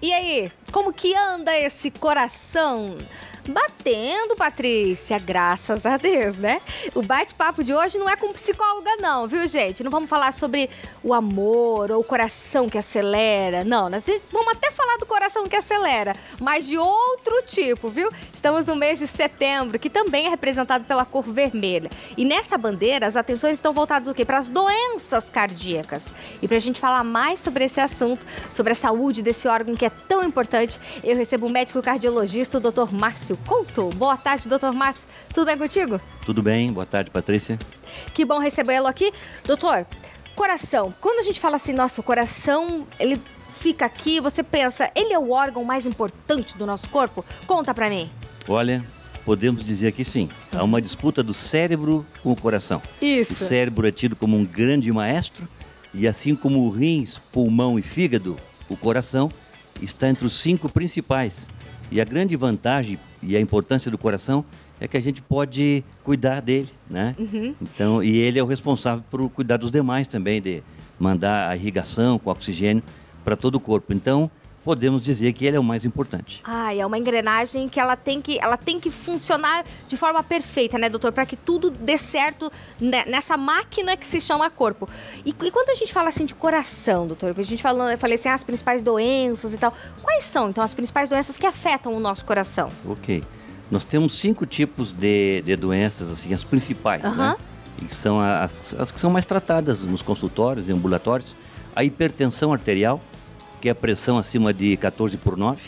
E aí, como que anda esse coração? Batendo, Patrícia, graças a Deus, né? O bate-papo de hoje não é com psicóloga não, viu, gente? Não vamos falar sobre o amor ou o coração que acelera, não. Nós vamos até falar do coração que acelera, mas de outro tipo, viu? Estamos no mês de setembro, que também é representado pela cor vermelha. E nessa bandeira, as atenções estão voltadas o quê? Para as doenças cardíacas. E pra gente falar mais sobre esse assunto, sobre a saúde desse órgão que é tão importante, eu recebo o médico cardiologista, o Dr. Márcio Couto. Boa tarde, doutor Márcio. Tudo bem contigo? Tudo bem. Boa tarde, Patrícia. Que bom recebê-lo aqui. Doutor, coração. Quando a gente fala assim, nossa, o coração, ele fica aqui, você pensa, ele é o órgão mais importante do nosso corpo? Conta pra mim. Olha, podemos dizer que sim. Há uma disputa do cérebro com o coração. Isso. O cérebro é tido como um grande maestro e assim como o rins, pulmão e fígado, o coração está entre os 5 principais. E a grande vantagem e a importância do coração é que a gente pode cuidar dele, né? Então, e ele é o responsável por cuidar dos demais também, de mandar a irrigação com oxigênio para todo o corpo. Então, podemos dizer que ele é o mais importante. É uma engrenagem que ela tem que funcionar de forma perfeita, né, doutor? Para que tudo dê certo nessa máquina que se chama corpo. E quando a gente fala assim de coração, doutor, a gente eu falei assim, as principais doenças e tal. Quais são, então, as principais doenças que afetam o nosso coração? Ok. Nós temos 5 tipos de doenças, assim, as principais, né? E são as que são mais tratadas nos consultórios e ambulatórios. A hipertensão arterial, que é a pressão acima de 14/9.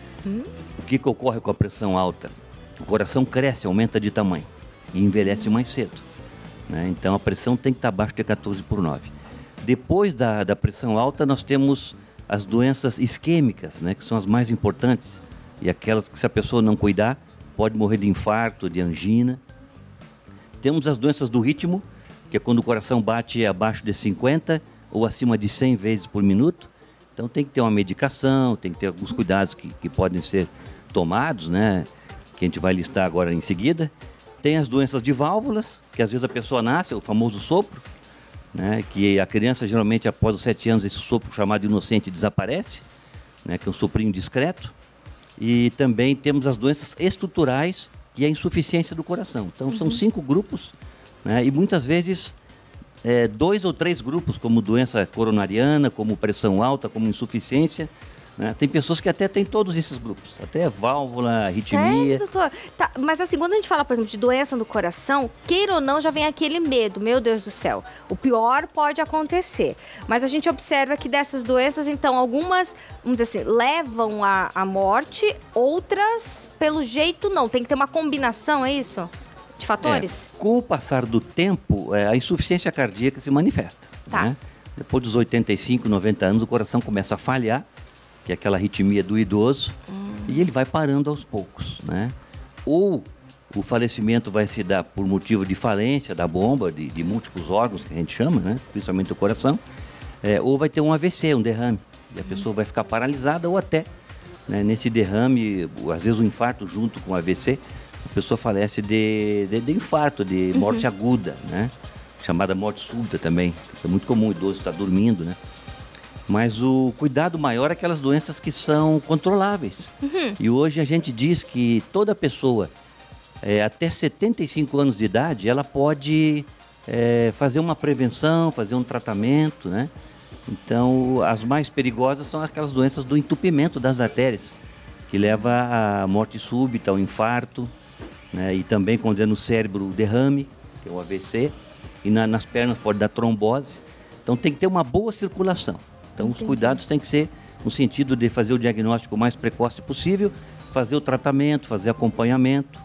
O que ocorre com a pressão alta? O coração cresce, aumenta de tamanho e envelhece mais cedo, né? Então a pressão tem que estar abaixo de 14/9. Depois da pressão alta, nós temos as doenças isquêmicas, né? Que são as mais importantes e aquelas que, se a pessoa não cuidar, pode morrer de infarto, de angina. Temos as doenças do ritmo, que é quando o coração bate abaixo de 50 ou acima de 100 vezes por minuto. Então tem que ter uma medicação, tem que ter alguns cuidados que podem ser tomados, né? Que a gente vai listar agora em seguida. Tem as doenças de válvulas, que às vezes a pessoa nasce, o famoso sopro, né? Que a criança geralmente após os 7 anos esse sopro chamado inocente desaparece, né? Que é um soprinho discreto. E também temos as doenças estruturais, que é a insuficiência do coração. Então são 5 grupos, né? E muitas vezes 2 ou 3 grupos, como doença coronariana, como pressão alta, como insuficiência, né? Tem pessoas que até têm todos esses grupos, até válvula, arritmia. Sério, doutor? Tá, mas assim, quando a gente fala, por exemplo, de doença do coração, queira ou não, já vem aquele medo, meu Deus do céu. O pior pode acontecer. Mas a gente observa que dessas doenças, então, algumas, vamos dizer assim, levam à morte, outras, pelo jeito, não. Tem que ter uma combinação, é isso? De fatores? Com o passar do tempo, a insuficiência cardíaca se manifesta. Tá. Né? Depois dos 85, 90 anos, o coração começa a falhar, que é aquela arritmia do idoso, e ele vai parando aos poucos, né? Ou o falecimento vai se dar por motivo de falência da bomba, de múltiplos órgãos, que a gente chama, né? Principalmente o coração, ou vai ter um AVC, um derrame, e a pessoa vai ficar paralisada, ou até, né, nesse derrame, às vezes um infarto junto com o AVC, a pessoa falece de infarto, de morte aguda, né? Chamada morte súbita também. É muito comum o idoso estar dormindo, né? Mas o cuidado maior é aquelas doenças que são controláveis. E hoje a gente diz que toda pessoa, até 75 anos de idade, ela pode fazer uma prevenção, fazer um tratamento, né? Então, as mais perigosas são aquelas doenças do entupimento das artérias, que leva à morte súbita, ao infarto, né? E também quando é no cérebro o derrame, que é o AVC, e nas pernas pode dar trombose. Então tem que ter uma boa circulação. Então os cuidados têm que ser no sentido de fazer o diagnóstico o mais precoce possível, fazer o tratamento, fazer acompanhamento.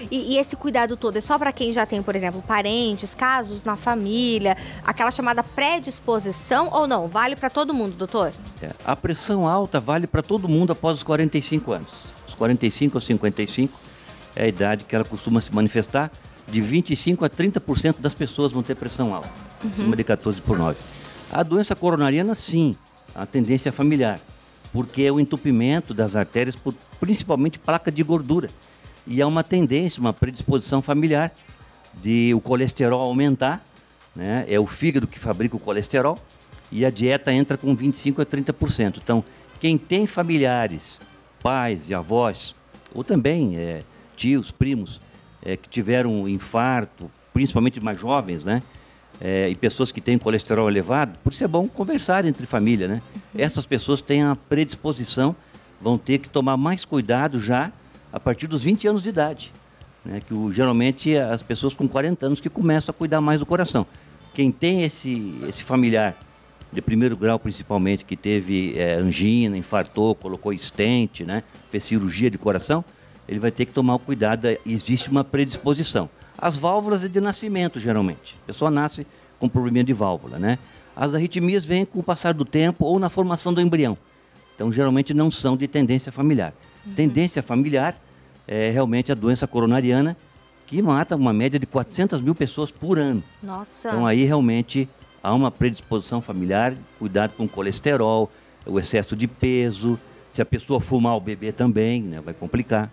E esse cuidado todo é só para quem já tem, por exemplo, parentes, casos na família, aquela chamada predisposição ou não? Vale para todo mundo, doutor? A pressão alta vale para todo mundo após os 45 anos. Os 45 aos 55 é a idade que ela costuma se manifestar. De 25% a 30% das pessoas vão ter pressão alta, acima de 14/9. A doença coronariana, sim, a tendência é familiar, porque é o entupimento das artérias por principalmente placa de gordura. E há uma tendência, uma predisposição familiar de o colesterol aumentar, né? É o fígado que fabrica o colesterol e a dieta entra com 25% a 30%. Então, Quem tem familiares, pais e avós, ou também tios, primos, que tiveram um infarto, principalmente mais jovens, né? E pessoas que têm colesterol elevado, por isso é bom conversar entre família, né? Essas pessoas têm a predisposição, vão ter que tomar mais cuidado já a partir dos 20 anos de idade, né? Que geralmente as pessoas com 40 anos que começam a cuidar mais do coração. Quem tem esse familiar de primeiro grau principalmente, que teve angina, infartou, colocou stent, né? Fez cirurgia de coração, ele vai ter que tomar o cuidado, existe uma predisposição. As válvulas é de nascimento, geralmente. A pessoa nasce com problema de válvula, né? As arritmias vêm com o passar do tempo ou na formação do embrião. Então, geralmente não são de tendência familiar. Tendência familiar é realmente a doença coronariana, que mata uma média de 400 mil pessoas por ano. Nossa! Então, aí realmente há uma predisposição familiar, cuidado com o colesterol, o excesso de peso. Se a pessoa fumar ou beber também, né, vai complicar.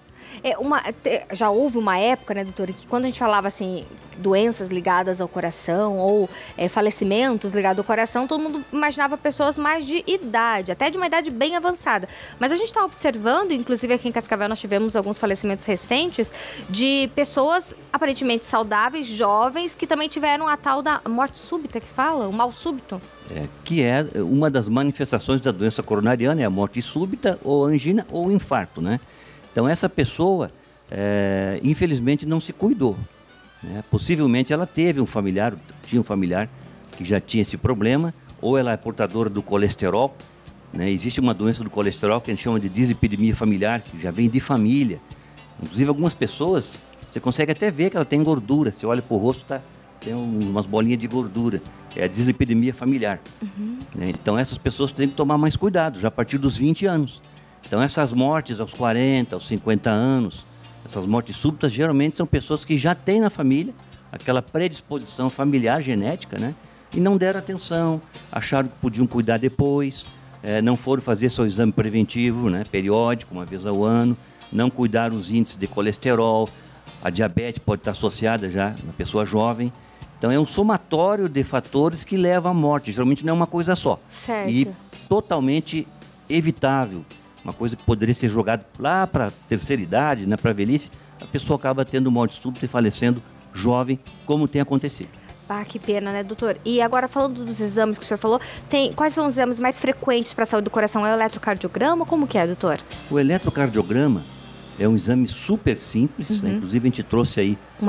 Já houve uma época, né, doutora, que quando a gente falava assim, doenças ligadas ao coração ou falecimentos ligados ao coração, todo mundo imaginava pessoas mais de idade, até de uma idade bem avançada. Mas a gente está observando, inclusive aqui em Cascavel nós tivemos alguns falecimentos recentes de pessoas aparentemente saudáveis, jovens, que também tiveram a tal da morte súbita, que fala, o mal súbito. Que é uma das manifestações da doença coronariana, é a morte súbita, ou angina, ou infarto, né? Então, essa pessoa, infelizmente, não se cuidou, né? Possivelmente ela tinha um familiar que já tinha esse problema, ou ela é portadora do colesterol, né? Existe uma doença do colesterol que a gente chama de dislipidemia familiar, que já vem de família. Inclusive, algumas pessoas, você consegue até ver que ela tem gordura. Você olha para o rosto, tem umas bolinhas de gordura. É a dislipidemia familiar. Né? Então, essas pessoas têm que tomar mais cuidado, já a partir dos 20 anos. Então, essas mortes aos 40, aos 50 anos, essas mortes súbitas, geralmente são pessoas que já têm na família aquela predisposição familiar genética, né? E não deram atenção, acharam que podiam cuidar depois, não foram fazer seu exame preventivo, né, periódico, uma vez ao ano, não cuidaram os índices de colesterol, a diabetes pode estar associada já na pessoa jovem. Então, é um somatório de fatores que leva à morte, geralmente não é uma coisa só. Certo. E totalmente evitável. Uma coisa que poderia ser jogada lá para a terceira idade, né, para a velhice, a pessoa acaba tendo morte súbita e falecendo jovem, como tem acontecido. Ah, que pena, né, doutor? E agora, falando dos exames que o senhor falou, quais são os exames mais frequentes para a saúde do coração? É o eletrocardiograma? Como que é, doutor? O eletrocardiograma é um exame super simples, né? Inclusive a gente trouxe aí uma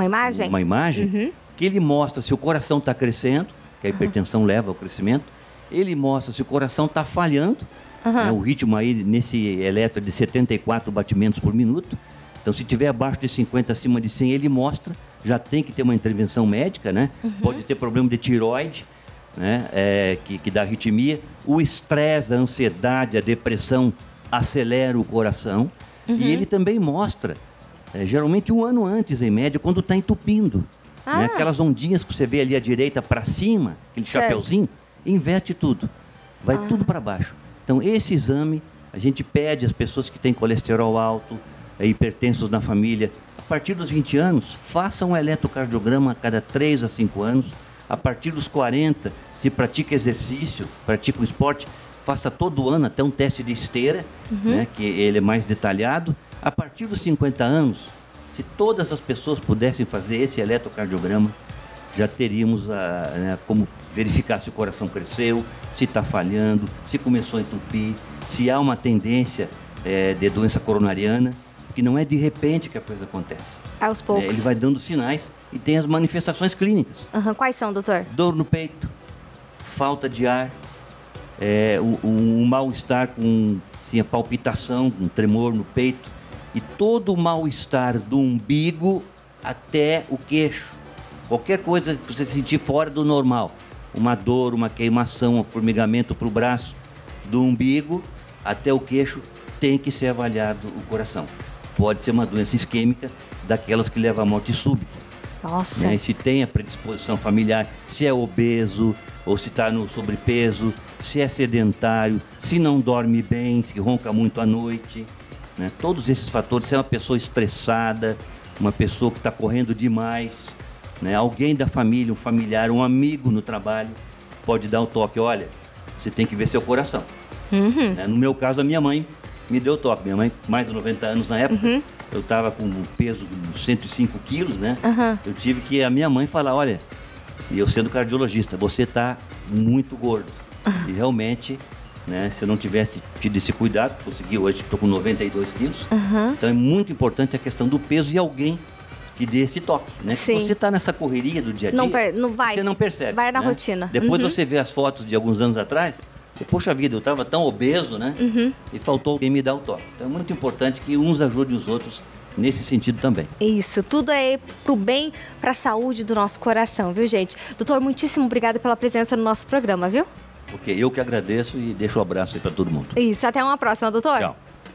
imagem que ele mostra se o coração está crescendo, que a hipertensão leva ao crescimento, ele mostra se o coração está falhando, né? O ritmo aí nesse eletro é de 74 batimentos por minuto. Então, se tiver abaixo de 50, acima de 100, ele mostra. Já tem que ter uma intervenção médica, né? Pode ter problema de tireoide, né? Que dá arritmia. O estresse, a ansiedade, a depressão acelera o coração. E ele também mostra, geralmente um ano antes, em média, quando está entupindo. Né? Aquelas ondinhas que você vê ali à direita para cima, aquele chapeuzinho, inverte tudo. Vai tudo para baixo. Então, esse exame, a gente pede às pessoas que têm colesterol alto, hipertensos na família, a partir dos 20 anos, façam um eletrocardiograma a cada 3 a 5 anos. A partir dos 40, se pratica exercício, pratica um esporte, faça todo ano até um teste de esteira, né, que ele é mais detalhado. A partir dos 50 anos, se todas as pessoas pudessem fazer esse eletrocardiograma, já teríamos como verificar se o coração cresceu, se está falhando, se começou a entupir, se há uma tendência de doença coronariana, que não é de repente que a coisa acontece. Aos poucos. Ele vai dando sinais e tem as manifestações clínicas. Quais são, doutor? Dor no peito, falta de ar, um mal-estar com a palpitação, um tremor no peito, e todo o mal-estar do umbigo até o queixo. Qualquer coisa que você sentir fora do normal, uma dor, uma queimação, um formigamento para o braço, do umbigo até o queixo, tem que ser avaliado o coração. Pode ser uma doença isquêmica, daquelas que levam à morte súbita. Nossa! Né? Se tem a predisposição familiar, se é obeso, ou se está no sobrepeso, se é sedentário, se não dorme bem, se ronca muito à noite. Né? Todos esses fatores, se é uma pessoa estressada, uma pessoa que está correndo demais, né? Alguém da família, um familiar, um amigo no trabalho, pode dar um toque, olha, você tem que ver seu coração. Né? No meu caso, a minha mãe me deu toque. Minha mãe, mais de 90 anos na época, eu estava com um peso de 105 quilos, né? Eu tive que a minha mãe falar, olha, e eu sendo cardiologista, você está muito gordo. E realmente, né, se eu não tivesse tido esse cuidado, consegui hoje, estou com 92 quilos. Então é muito importante a questão do peso e alguém que dê esse toque, né? Se você está nessa correria do dia a dia, não vai, você não percebe. Vai na né? rotina. Depois você vê as fotos de alguns anos atrás, você, poxa vida, eu estava tão obeso, né? E faltou alguém me dar o toque. Então é muito importante que uns ajudem os outros nesse sentido também. Isso, tudo é pro bem, pra saúde do nosso coração, viu, gente? Doutor, muitíssimo obrigada pela presença no nosso programa, viu? Ok, eu que agradeço e deixo um abraço aí para todo mundo. Isso, até uma próxima, doutor. Tchau.